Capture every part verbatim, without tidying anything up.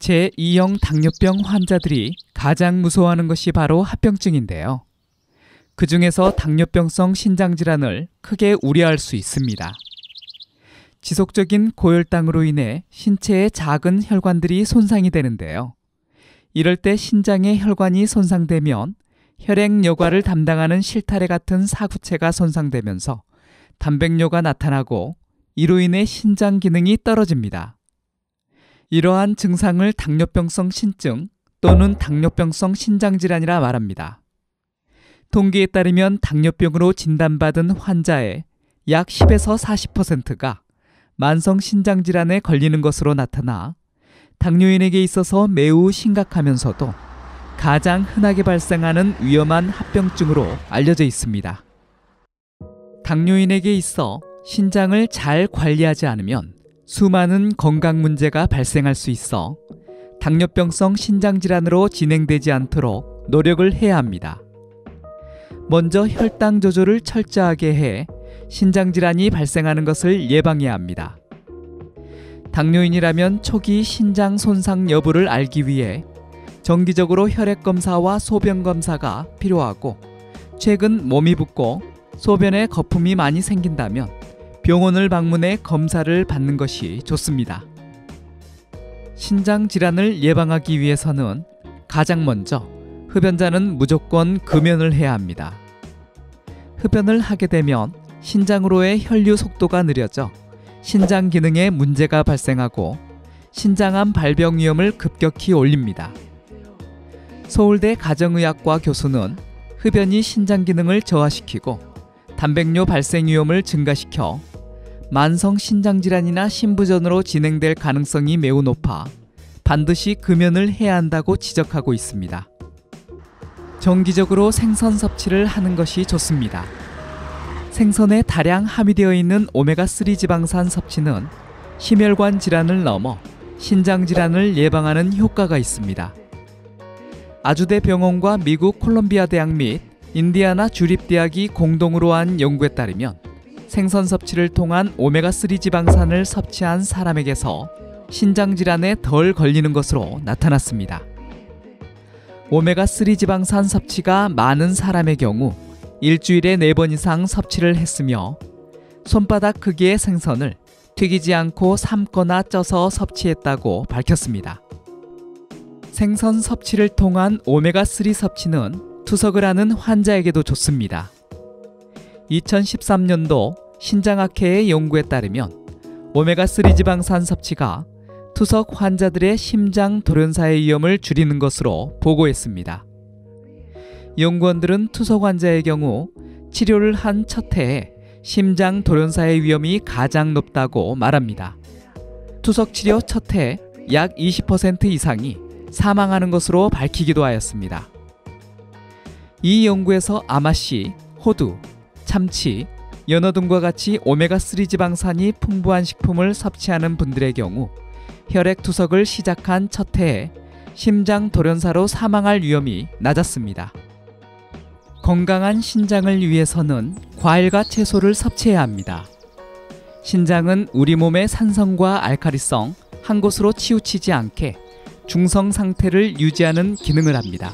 제이형 당뇨병 환자들이 가장 무서워하는 것이 바로 합병증인데요. 그 중에서 당뇨병성 신장질환을 크게 우려할 수 있습니다. 지속적인 고혈당으로 인해 신체의 작은 혈관들이 손상이 되는데요. 이럴 때 신장의 혈관이 손상되면 혈액 여과를 담당하는 실타래 같은 사구체가 손상되면서 단백뇨가 나타나고 이로 인해 신장 기능이 떨어집니다. 이러한 증상을 당뇨병성 신증 또는 당뇨병성 신장질환이라 말합니다. 통계에 따르면 당뇨병으로 진단받은 환자의 약 십에서 사십 퍼센트가 만성 신장질환에 걸리는 것으로 나타나 당뇨인에게 있어서 매우 심각하면서도 가장 흔하게 발생하는 위험한 합병증으로 알려져 있습니다. 당뇨인에게 있어 신장을 잘 관리하지 않으면 수많은 건강 문제가 발생할 수 있어 당뇨병성 신장질환으로 진행되지 않도록 노력을 해야 합니다. 먼저 혈당 조절을 철저하게 해 신장질환이 발생하는 것을 예방해야 합니다. 당뇨인이라면 초기 신장 손상 여부를 알기 위해 정기적으로 혈액검사와 소변검사가 필요하고, 최근 몸이 붓고 소변에 거품이 많이 생긴다면 병원을 방문해 검사를 받는 것이 좋습니다. 신장질환을 예방하기 위해서는 가장 먼저 흡연자는 무조건 금연을 해야 합니다. 흡연을 하게 되면 신장으로의 혈류 속도가 느려져 신장 기능에 문제가 발생하고 신장암 발병 위험을 급격히 올립니다. 서울대 가정의학과 교수는 흡연이 신장 기능을 저하시키고 단백뇨 발생 위험을 증가시켜 만성 신장질환이나 심부전으로 진행될 가능성이 매우 높아 반드시 금연을 해야 한다고 지적하고 있습니다. 정기적으로 생선 섭취를 하는 것이 좋습니다. 생선에 다량 함유되어 있는 오메가삼 지방산 섭취는 심혈관 질환을 넘어 신장질환을 예방하는 효과가 있습니다. 아주대 병원과 미국 콜롬비아 대학 및 인디아나 주립대학이 공동으로 한 연구에 따르면 생선 섭취를 통한 오메가삼 지방산을 섭취한 사람에게서 신장질환에 덜 걸리는 것으로 나타났습니다. 오메가삼 지방산 섭취가 많은 사람의 경우 일주일에 네 번 이상 섭취를 했으며 손바닥 크기의 생선을 튀기지 않고 삶거나 쪄서 섭취했다고 밝혔습니다. 생선 섭취를 통한 오메가삼 섭취는 투석을 하는 환자에게도 좋습니다. 이천십삼 년도 신장학회의 연구에 따르면 오메가삼 지방산 섭취가 투석 환자들의 심장 돌연사의 위험을 줄이는 것으로 보고했습니다. 연구원들은 투석 환자의 경우 치료를 한 첫 해에 심장 돌연사의 위험이 가장 높다고 말합니다. 투석 치료 첫 해 약 이십 퍼센트 이상이 사망하는 것으로 밝히기도 하였습니다. 이 연구에서 아마씨, 호두, 참치, 연어 등과 같이 오메가삼 지방산이 풍부한 식품을 섭취하는 분들의 경우 혈액 투석을 시작한 첫 해에 심장 돌연사로 사망할 위험이 낮았습니다. 건강한 신장을 위해서는 과일과 채소를 섭취해야 합니다. 신장은 우리 몸의 산성과 알칼리성 한 곳으로 치우치지 않게 중성 상태를 유지하는 기능을 합니다.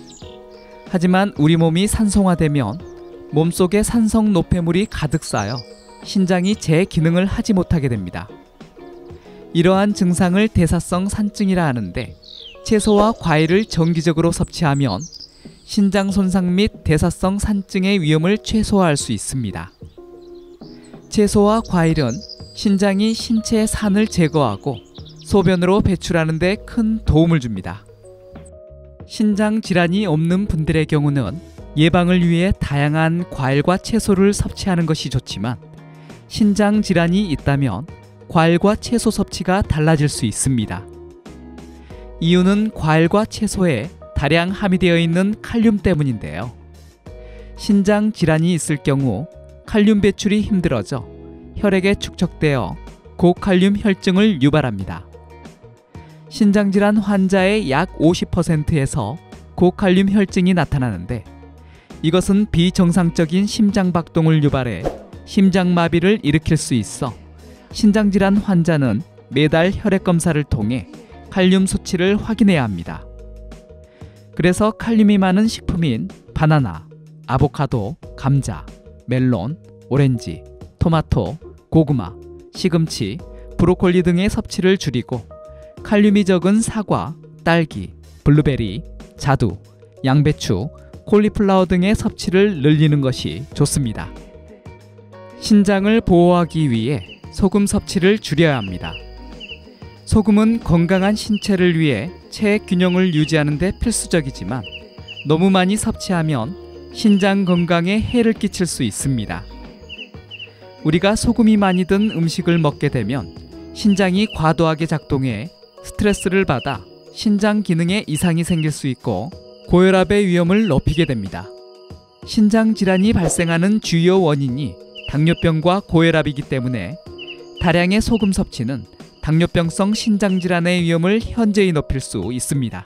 하지만 우리 몸이 산성화되면 몸속에 산성 노폐물이 가득 쌓여 신장이 제 기능을 하지 못하게 됩니다. 이러한 증상을 대사성 산증이라 하는데, 채소와 과일을 정기적으로 섭취하면 신장 손상 및 대사성 산증의 위험을 최소화할 수 있습니다. 채소와 과일은 신장이 신체의 산을 제거하고 소변으로 배출하는 데 큰 도움을 줍니다. 신장 질환이 없는 분들의 경우는 예방을 위해 다양한 과일과 채소를 섭취하는 것이 좋지만, 신장 질환이 있다면 과일과 채소 섭취가 달라질 수 있습니다. 이유는 과일과 채소에 다량 함유되어 있는 칼륨 때문인데요. 신장 질환이 있을 경우 칼륨 배출이 힘들어져 혈액에 축적되어 고칼륨 혈증을 유발합니다. 신장질환 환자의 약 오십 퍼센트에서 고칼륨 혈증이 나타나는데, 이것은 비정상적인 심장박동을 유발해 심장마비를 일으킬 수 있어 신장질환 환자는 매달 혈액검사를 통해 칼륨 수치를 확인해야 합니다. 그래서 칼륨이 많은 식품인 바나나, 아보카도, 감자, 멜론, 오렌지, 토마토, 고구마, 시금치, 브로콜리 등의 섭취를 줄이고 칼륨이 적은 사과, 딸기, 블루베리, 자두, 양배추, 콜리플라워 등의 섭취를 늘리는 것이 좋습니다. 신장을 보호하기 위해 소금 섭취를 줄여야 합니다. 소금은 건강한 신체를 위해 체액 균형을 유지하는 데 필수적이지만 너무 많이 섭취하면 신장 건강에 해를 끼칠 수 있습니다. 우리가 소금이 많이 든 음식을 먹게 되면 신장이 과도하게 작동해 스트레스를 받아 신장 기능에 이상이 생길 수 있고 고혈압의 위험을 높이게 됩니다. 신장 질환이 발생하는 주요 원인이 당뇨병과 고혈압이기 때문에 다량의 소금 섭취는 당뇨병성 신장질환의 위험을 현저히 높일 수 있습니다.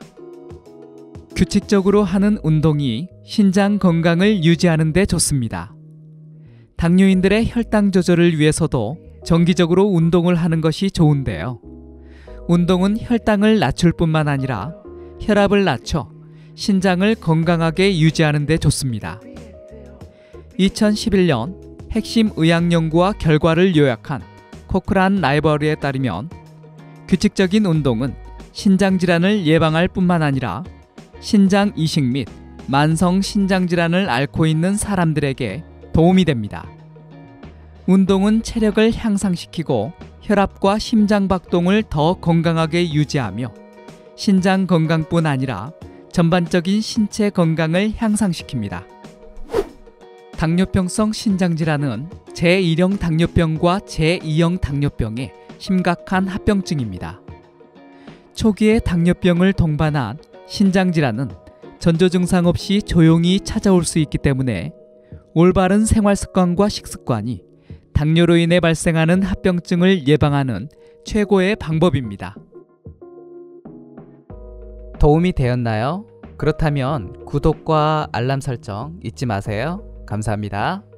규칙적으로 하는 운동이 신장 건강을 유지하는 데 좋습니다. 당뇨인들의 혈당 조절을 위해서도 정기적으로 운동을 하는 것이 좋은데요. 운동은 혈당을 낮출 뿐만 아니라 혈압을 낮춰 신장을 건강하게 유지하는 데 좋습니다. 이천십일 년 핵심 의학 연구와 결과를 요약한 코크란 라이브러리에 따르면 규칙적인 운동은 신장 질환을 예방할 뿐만 아니라 신장 이식 및 만성 신장 질환을 앓고 있는 사람들에게 도움이 됩니다. 운동은 체력을 향상시키고 혈압과 심장 박동을 더 건강하게 유지하며 신장 건강뿐 아니라 전반적인 신체 건강을 향상시킵니다. 당뇨병성 신장질환은 제일형 당뇨병과 제이형 당뇨병의 심각한 합병증입니다. 초기에 당뇨병을 동반한 신장질환은 전조 증상 없이 조용히 찾아올 수 있기 때문에 올바른 생활습관과 식습관이 당뇨로 인해 발생하는 합병증을 예방하는 최고의 방법입니다. 도움이 되었나요? 그렇다면 구독과 알람 설정 잊지 마세요. 감사합니다.